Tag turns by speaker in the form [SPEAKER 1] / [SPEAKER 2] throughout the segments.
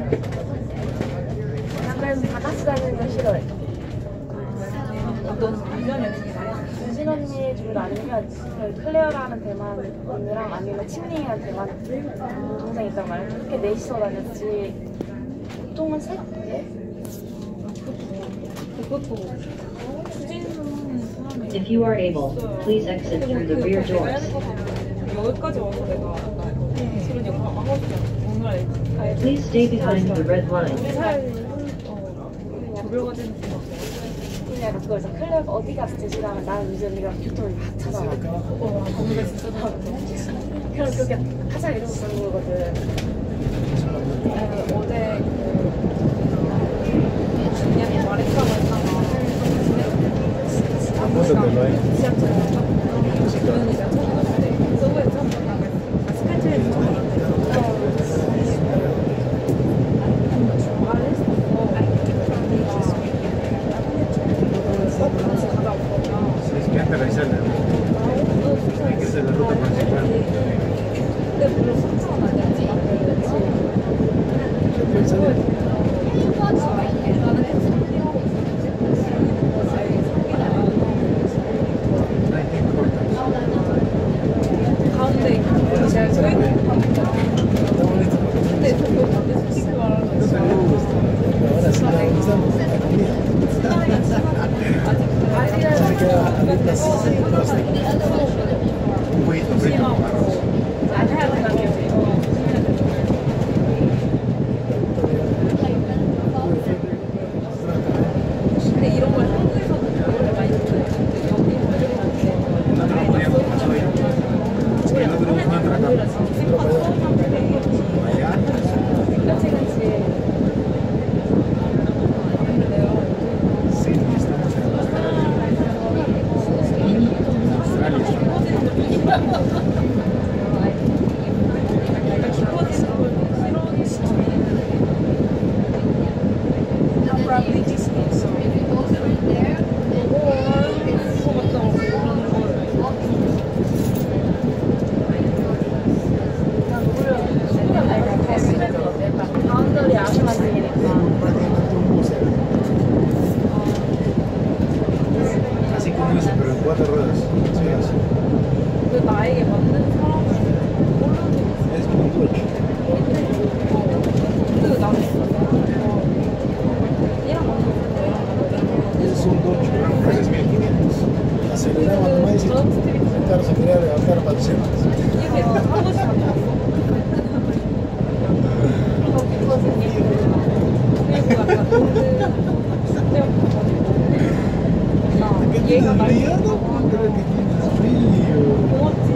[SPEAKER 1] 그래서 다 같이 다니는 거 싫어해. 유진 언니 정도 아니면 클레어라는 대만이랑 아니면 칭링이라는 대만 동생 있단 말이야. 그렇게 넷이서 다녔지. 보통은 셋?
[SPEAKER 2] If you are able, please exit through the rear doors.
[SPEAKER 3] 여기까지 와서 내가 그런 영화 하고 싶잖아.
[SPEAKER 2] Please stay behind the red line.
[SPEAKER 3] 조별과제는
[SPEAKER 1] 그냥 그거에서 클레어가 어디 갔을 때 나는 나는 유진 언니가 교통을 막 찾아와. 거기가 진짜 나왔는데. 그럼 그게 가장 이러고 쓰는 거거든.
[SPEAKER 3] 어제 그냥 말했다고 했다가 지하철에서 주변이 내가 처음 봤을 때 서브에 처음 만나고 스카이트에서 처음 만났는데 같이 가자 그러면 근데 물론 숙소는 아니었지 가운데 제가 근데 저거 솔직히 말하면 근데 이런 걸 한국에서는 노래 많이 듣는데 그 나에게 맞는 사람을 모르는 그 나는 얘랑 맞는 이렇게 하고 싶어 그리고 약간 얘가 날 고맙지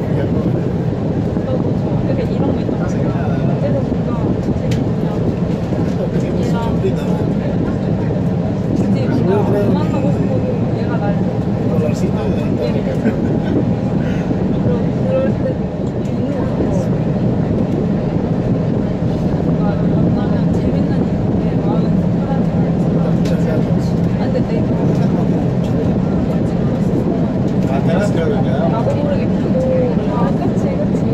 [SPEAKER 3] 이렇게 이런 거 있단 말이야 그래서 뭔가 얘랑 굳이 뭔가 안 만나고 싶어도 얘가 날 그럴 때 있는 거 같아 뭔가 만나면 재밌는 일에 마음은 편하지 안 근데 나도 모르게 그치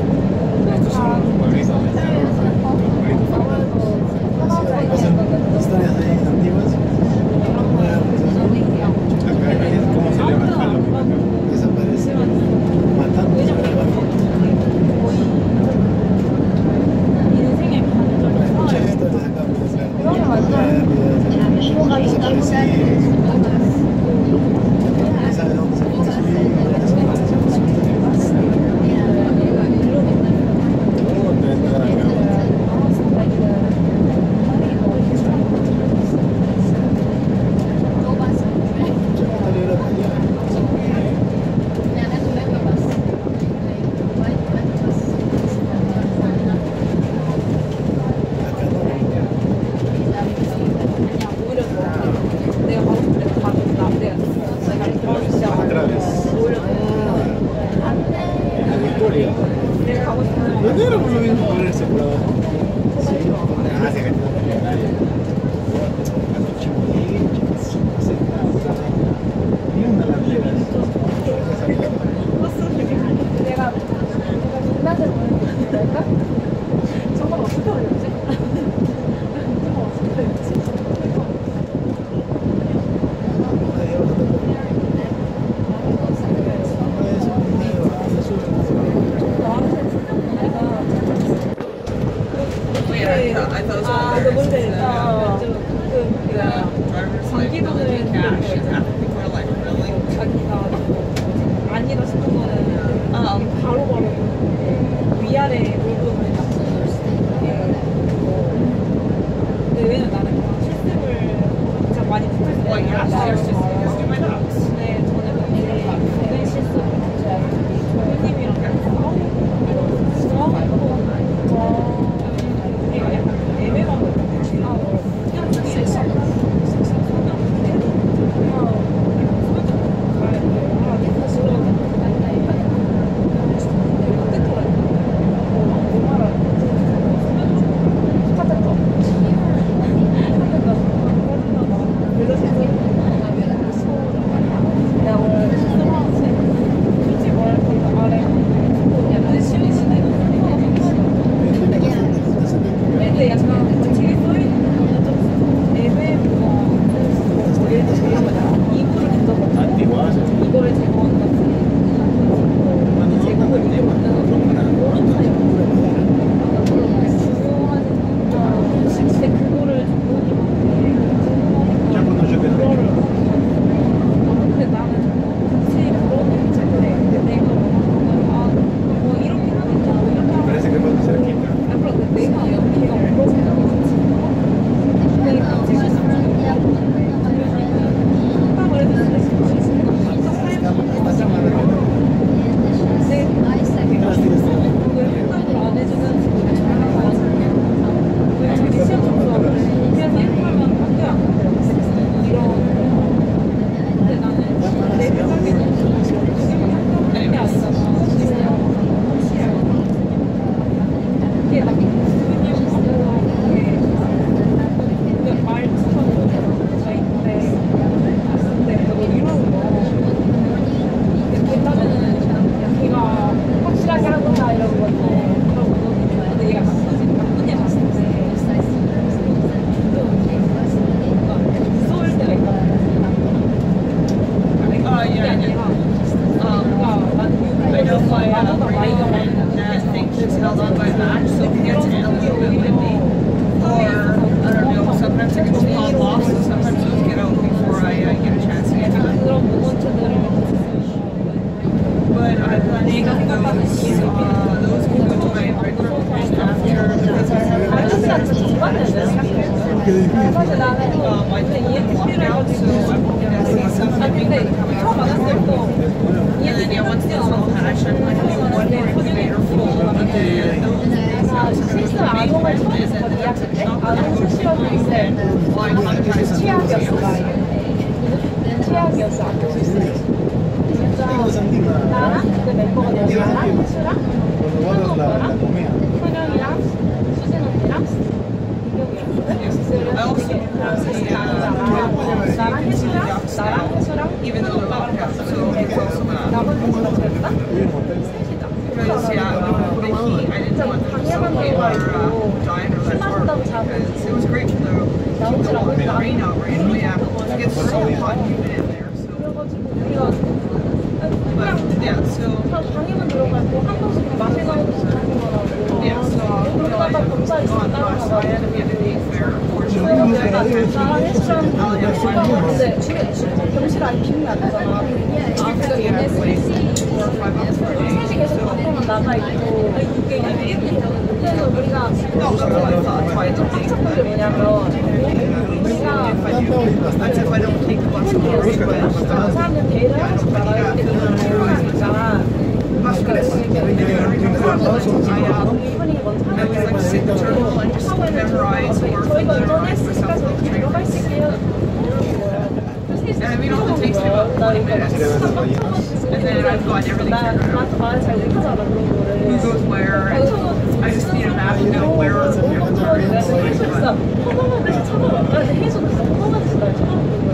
[SPEAKER 3] 인생의 반전을 그러면 완전 기호가 있다고 오히려 더 내가 근데 그 뭔지 알죠? 그 전기도는 자기가 아니다 싶은 거는 바로바로 위아래 물건을 맞춰줄 수 있게. 근데 왜냐면 나는 그런 실습을 진짜 많이 붙을 때 나올 수 있어요. 근데 저는 그게 실습 교수님이랑 내가 약간 애매한 거 그냥 근데 약간 책에 써있는 거는 좀 애매모호한 예를 들면 이불을 뜯어서 이거를 제거하는 것 같은 제거를 이거는 근데 그거를 근데 나는 사실 그런 책인데 내가 뭐 이렇게 하니까 이렇게 하면 그럼 내가 걔가 물어보는 거지. 근데 제가 상담을 해줬을 때 왜 상담을 안 해주는 친구가 잘하는 왜 자기 시험 점수가 그냥 이렇게 하면 안 돼, 안 돼. 이런 근데 나는 내 생각에는 그게 아니잖아. 이게 막 확실하게 하구나 이런 건데 그런 거거든요. 근데 얘가 나쁜 애 봤을 때 무서울 때가 있거든요. 그게 아니라 뭔가 나는 나보다 나이가 많은 그런 무건체들을
[SPEAKER 4] But I think those can go to my regular profession after because I have
[SPEAKER 1] 사실 나는
[SPEAKER 4] I think lockdown, so I'm hoping that see something
[SPEAKER 3] 근데
[SPEAKER 4] coming
[SPEAKER 3] 처음
[SPEAKER 4] out.
[SPEAKER 3] 만났을 때
[SPEAKER 4] And then yeah, once this all passion, I can do one more incubator full and
[SPEAKER 1] 실습 아동을 처음 했거든 2학기 때 아동 수시였는데 취약이었어 취약이었어 아동 실습 진짜 나랑 그때 멤버가 나랑 혜수랑 현우 오빠랑 현영이랑 수진 언니랑 민경이었거든
[SPEAKER 4] I also
[SPEAKER 1] 셋이 나랑 혜수랑
[SPEAKER 4] even though they're lockdown, so it's also not.
[SPEAKER 1] 나머지 누가 셋이다
[SPEAKER 4] Because yeah, with the heat, I didn't want them to suffocate or die or let work because it was great for the kids all in the arena, right? But yeah, it gets so hot and humid in there, so. But yeah, so
[SPEAKER 1] 방에만 들어가고 한 번씩 마실 나오고 하는 거라고
[SPEAKER 4] yeah, so
[SPEAKER 1] 그러다가 검사 있으면
[SPEAKER 4] on bus, so I had to be at the day fair, unfortunately.
[SPEAKER 1] 나랑 혜수랑 근데 병실 안에 기분이 안 나잖아 그러니까 얘네 셋이
[SPEAKER 4] 4 or 5 hours per day.
[SPEAKER 1] 셋이 계속 밖에만 나가 있고 그래서 우리가
[SPEAKER 4] No, that's what I thought. That's why I didn't take
[SPEAKER 1] 게
[SPEAKER 4] it.
[SPEAKER 1] 뭐냐면 우리가
[SPEAKER 4] That's if I don't take the bus tomorrow.
[SPEAKER 1] 그 사람들 대회를 한 번씩 나가야 되니까 이분이 먼저
[SPEAKER 4] I was like sit in journal and just memorize or
[SPEAKER 1] 저희가
[SPEAKER 4] memorize myself
[SPEAKER 1] 전에
[SPEAKER 4] on the
[SPEAKER 1] 들어갈
[SPEAKER 4] train.
[SPEAKER 1] 수 있게요
[SPEAKER 4] And I mean, all it takes me about 20 minutes. And then I've got everything figured out.
[SPEAKER 1] 나한테 말을 잘 못하잖아 그런
[SPEAKER 4] Who
[SPEAKER 1] 거를
[SPEAKER 4] goes where, and I just need a map to know where everything is.
[SPEAKER 1] 진짜 허망하듯이 쳐다봐 근데 혜수도 진짜 허망하듯이 날 쳐다보는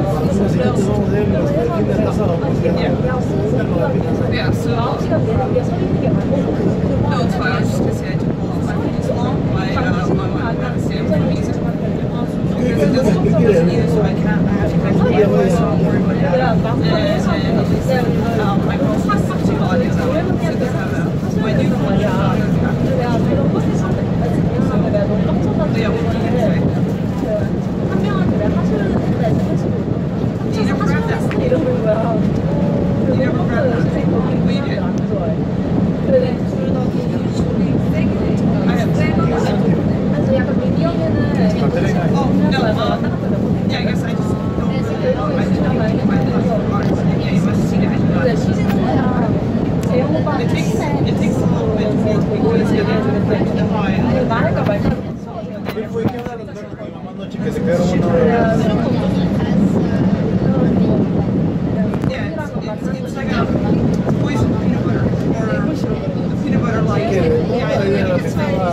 [SPEAKER 1] 거야
[SPEAKER 4] Yeah, so
[SPEAKER 1] 9시간 내내 우리가 서 있는 게 맞는
[SPEAKER 4] no, it's fine. I was just gonna say I took all of 5 minutes long. My Sam for music because it doesn't look so much news, so I can't. I have to kind of get myself worried about it. And I also have to do audio that way, so it doesn't have a. My new one.
[SPEAKER 1] 내가 그런 컨텐츠 할 때까지 미안한데 내가 너무 깜짝하고
[SPEAKER 4] Yeah, what were you gonna say?
[SPEAKER 1] 한 명한테 내가 하실래 해주고 합쳐서 이러는 거야.
[SPEAKER 4] You never grabbed that? Well, you did.
[SPEAKER 1] 안 좋아해. 근데 둘다
[SPEAKER 4] I have
[SPEAKER 1] 그래서 약간 미디엄에는
[SPEAKER 4] Oh, no, yeah, I guess I just don't really know. I didn't think you might have some artists. Yeah, you must have seen it.
[SPEAKER 1] 근데 시즌이랑 재영 오빠는
[SPEAKER 4] It takes a little bit for people to get into the high.
[SPEAKER 1] 말할까 말까
[SPEAKER 5] Que se quedaron una
[SPEAKER 4] Yeah, it's like a poison peanut butter or a peanut butter like yeah, I think it's fine.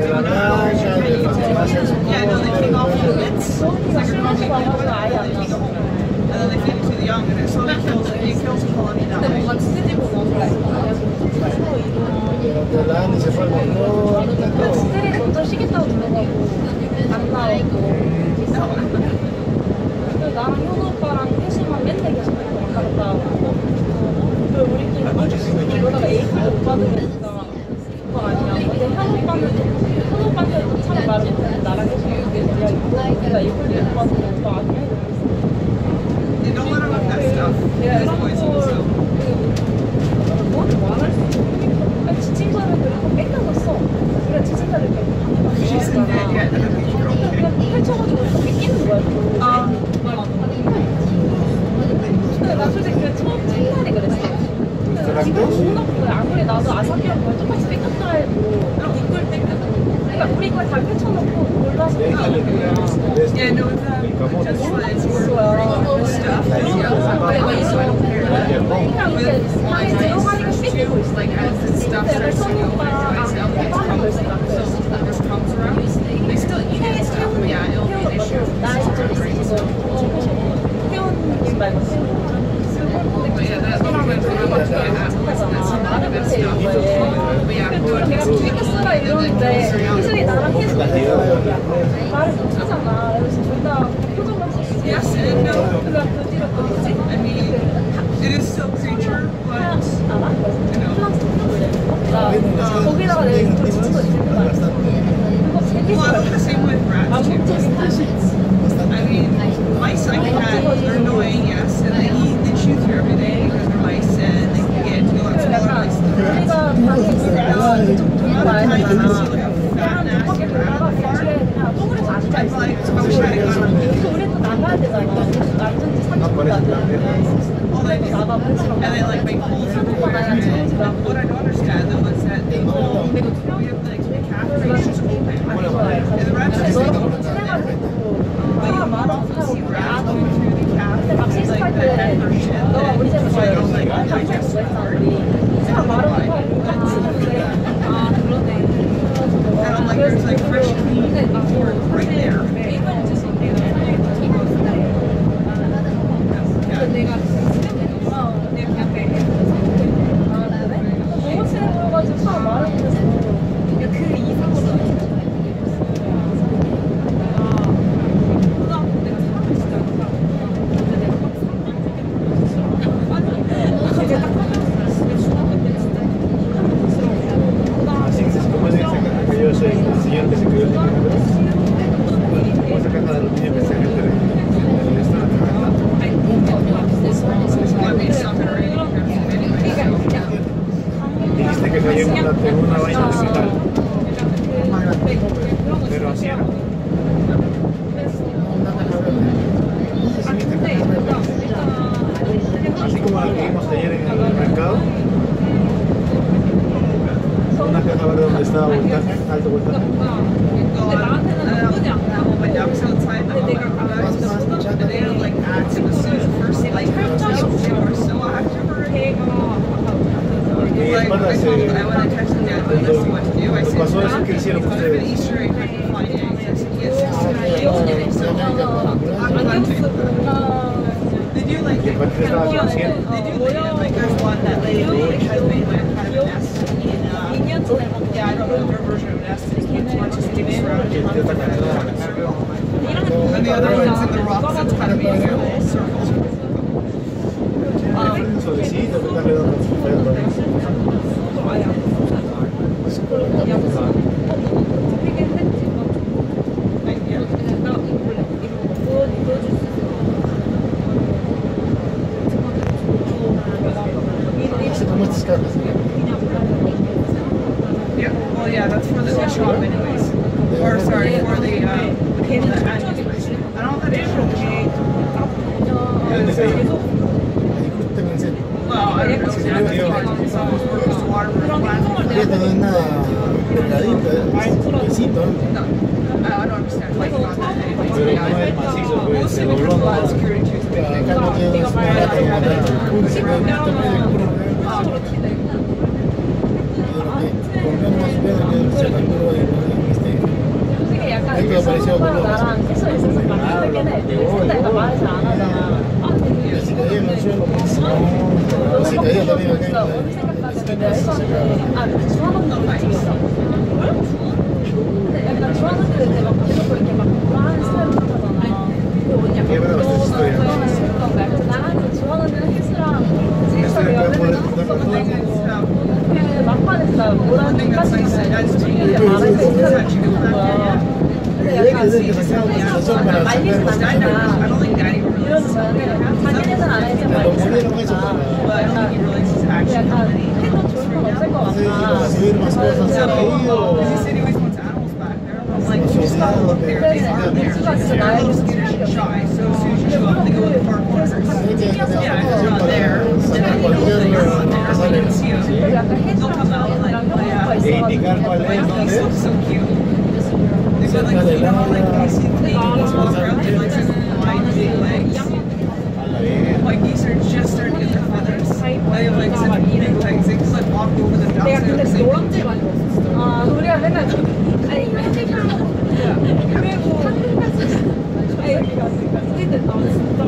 [SPEAKER 4] Yeah, no, they take off the bits. It's like a coffee peanut butter and then they feed it to the young and it slowly kills the colony that way.
[SPEAKER 5] y se fue al motor.
[SPEAKER 1] 스트릿 먼저 쉬겠다고 들어가고 안 나오고 나랑 현우 오빠랑 셋이만 맨날 계속 왔다 갔다 하고 그리고 우리끼리 이러다가 A급 오빠들이니까 오빠 아니야 근데 현우 오빠한테도 참 말을 못했는데 나랑 계속 얘기하고 내가 A급 오빠한테 오빠 아니야
[SPEAKER 4] They don't let her look that stuff. It's poison, so.
[SPEAKER 1] 너한테 말할 수 있어 지침서를 그리고 뺏겨졌어 그래 지침서를
[SPEAKER 4] She's in bed yet.
[SPEAKER 1] 그냥 펼쳐가지고 이렇게 끼는 거야 근데 나 솔직히 그 처음 첫날에 그랬어 근데 지금 못 넣은 거야 아무리 나도 아삭이랑 거의 똑같이 뺏겼다 해도 이걸 뺏겼어 그러니까 우리 걸 다 펼쳐놓고 골라서 뺏기는 거야
[SPEAKER 4] Yeah, no, just like the stuff.
[SPEAKER 1] 그냥 이게 방에 들어가니까 뺏기고 있어
[SPEAKER 6] Like as the stuff starts to go into its own, it's so this comes around. They still eat it, so yeah, it'll be an issue.
[SPEAKER 1] 태훈님 말고
[SPEAKER 6] But yeah, that's what we're going to get at. That's some of the best stuff. But yeah,
[SPEAKER 1] 둘이 계속 재밌게 쓰라 이러는데 희준이 나랑 계속 말을 못하잖아 그래서 둘 다 표정만 쓰고
[SPEAKER 4] Yes and no.
[SPEAKER 1] 그냥 그 뒤로 또 뭐지?
[SPEAKER 4] I mean, it is still creature, but
[SPEAKER 1] 알아?
[SPEAKER 4] you know.
[SPEAKER 1] 나 거기다가 내가 이걸 붙여서 있는 거 알았어 그거 재밌어
[SPEAKER 4] Well, I look the same with rats too. I mean, mice I can have are annoying, yes, and they chew through every day because they're mice and they can get into a lot smaller
[SPEAKER 1] 약간
[SPEAKER 4] mice.
[SPEAKER 1] 우리가 방에 있으면 좀 돌아가야
[SPEAKER 4] Sometimes you
[SPEAKER 1] 되잖아
[SPEAKER 4] see like a fat,
[SPEAKER 1] 그냥 밖에
[SPEAKER 4] nasty
[SPEAKER 1] 돌아가
[SPEAKER 4] rat.
[SPEAKER 1] 뒤에 그냥 쪼그려서 앉아
[SPEAKER 4] I'm
[SPEAKER 1] 있어
[SPEAKER 4] like, I wish I had gotten
[SPEAKER 1] 그래서 우리도 나가야 되잖아 완전히 30분
[SPEAKER 4] all they do.
[SPEAKER 1] 나가 펼치러
[SPEAKER 4] And they like make holes in the water. And what I don't understand though is that they all, we have like the cat is open. And the rats just
[SPEAKER 1] 너랑 너무 친해가지고 너가 말하고
[SPEAKER 4] see
[SPEAKER 1] 하고
[SPEAKER 4] rats going through the cat,
[SPEAKER 1] 근데 막
[SPEAKER 4] like
[SPEAKER 1] 실습할
[SPEAKER 4] the
[SPEAKER 1] 때
[SPEAKER 4] head or shit.
[SPEAKER 1] 너가 우리 집에서
[SPEAKER 4] So I don't like, I
[SPEAKER 1] 방송
[SPEAKER 4] digest
[SPEAKER 1] 보고
[SPEAKER 4] it
[SPEAKER 1] 했잖아
[SPEAKER 4] hard.
[SPEAKER 1] 우리 사람 말하고 하고 같이 했는데 아 그러네
[SPEAKER 4] And I'm like, there's like fresh clean pork right there.
[SPEAKER 1] 너무 친해 보여가지고 사람 말하고 그랬어 그 이상으로
[SPEAKER 5] Así que como es que yo soy el señor que se crió en la como esa caja de aluminio que se mete en el restaurante.
[SPEAKER 4] Let me stop it already.
[SPEAKER 5] Dijiste que cayó en una vaina de metal. Pero así era. Así como la que vimos ayer en el mercado. Una caja verde donde estaba voltaje, alto voltaje.
[SPEAKER 4] My dog's outside the house, and they had like ads. It was the first like they were so active already. Like, I when I texted Dad, I didn't know what to do. I said,
[SPEAKER 5] Pasó eso que
[SPEAKER 4] "Dad,
[SPEAKER 5] hicieron
[SPEAKER 4] it's kind of an
[SPEAKER 5] ustedes.
[SPEAKER 4] Easter egg for the flying eggs." I said, "Yes, it's I'm glad to." They do like
[SPEAKER 5] Que para que estaba consciente.
[SPEAKER 4] they do like there's one that lady has made like kind of a nest in yeah, I don't know their version of a nest. It keeps a bunch of sticks around it. And the other one's in the rocks. It's kind of being a little circle.
[SPEAKER 5] Suavecito, que está redondo.
[SPEAKER 1] 솔직히 약간 일선 오빠랑 나랑 패션이 있어서 비슷하긴 해. 둘다 약간 말을 잘 안 하잖아. 어디 생각하는데 내가 했었는데 중학원도 있어. 근데 약간 중학원들 때 막 계속 이렇게 막 뭐라는 스타일 못하잖아. 그래서 나랑 중학원들 혜수랑 제이스랑 연애를 그 막판에 진짜 뭐라는 것까지 이렇게 말을 해주는 거야. 근데 약간 말리진 않잖아. 이러면은 자기네는 안 해도 말리진 않잖아. 약간 해도 좋을 건 없을 것 같아. 민수가 진짜 나에게 스트레스가 약간 해주랑 형부가 있어가지고
[SPEAKER 4] Like these are just starting to get their feathers. They have like such big legs. They could like walk over them down.
[SPEAKER 1] 내가 근데 노란색 많이 먹었어. 아, 우리가 맨날 아니 편집하고 그리고 한국까지 아이가 근데 나 진짜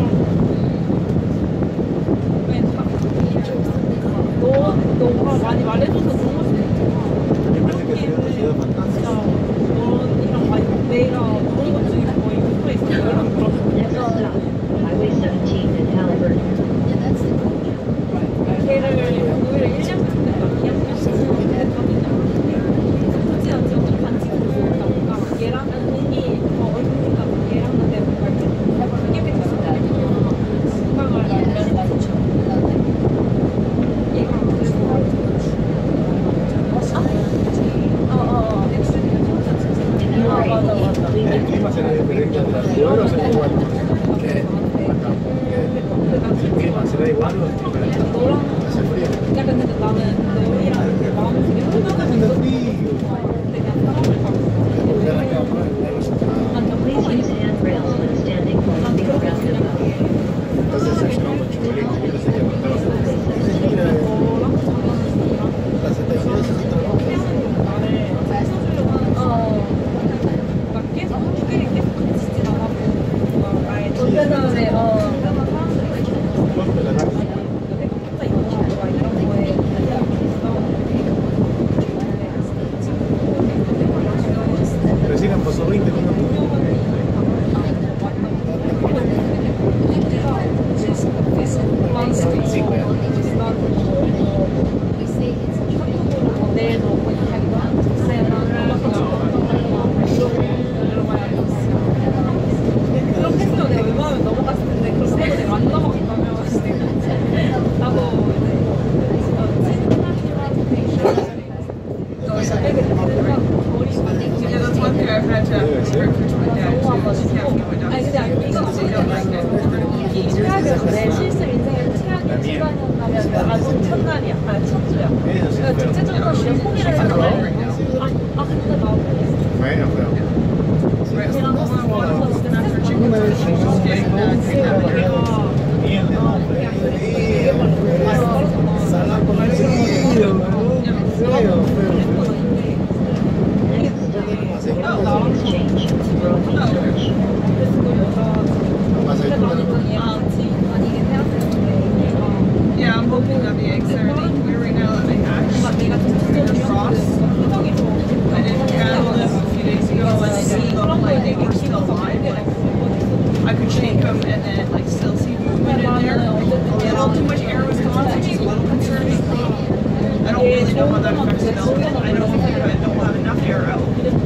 [SPEAKER 1] 너가 많이 말해줘서 너무 좋다. 진짜 너랑 많이 내가 그런 것 중에 거의 붙어 있어.
[SPEAKER 2] Next stop, Highway 17 in Halliburton.
[SPEAKER 1] 걔를 오히려 1년 됐다. 2학년 굳이 안 지금 반지가 뭔가 얘랑 언니 얼굴이가 얘랑 근데 뭔가 이렇게 크게 비슷해. 생각을 하면 얘가
[SPEAKER 5] El clima será diferente al vuelo, será igual. El clima será igual o es diferente. Hace frío.
[SPEAKER 1] 야 근데 나는 너희랑 마음이 되게
[SPEAKER 5] Haciendo frío.
[SPEAKER 2] Please use handrails when standing on the roundabout.
[SPEAKER 5] Entonces se llama mucho frío. Yo sé que las 72 se Recién han pasado 20 minutos.
[SPEAKER 4] Yeah, that's one thing I've had to work with my dad too. Just having my dad
[SPEAKER 1] 아니 근데
[SPEAKER 4] they don't like it.
[SPEAKER 1] 최악이었어. 내 실습 인생에서 최악의 시간이었다면 아직 첫날이야. 아니 첫 주야. 그러니까 둘째 주부터 그냥 포기를 했는데 근데 나
[SPEAKER 5] Bueno,
[SPEAKER 1] 걔랑 너무 멀어서 스트레스
[SPEAKER 5] Una vez Sala con el frío,
[SPEAKER 2] Exchange, Roman Church.
[SPEAKER 4] Yeah, I'm hoping that the eggs are clear right now that they hatch. They're frost. I didn't handle them a few days ago and see them like they were still alive. Like I could shake them and then like still see movement in there. A little too much air was coming, which is a little concerning. I don't really know how that affects milk. I don't think I don't have enough air out.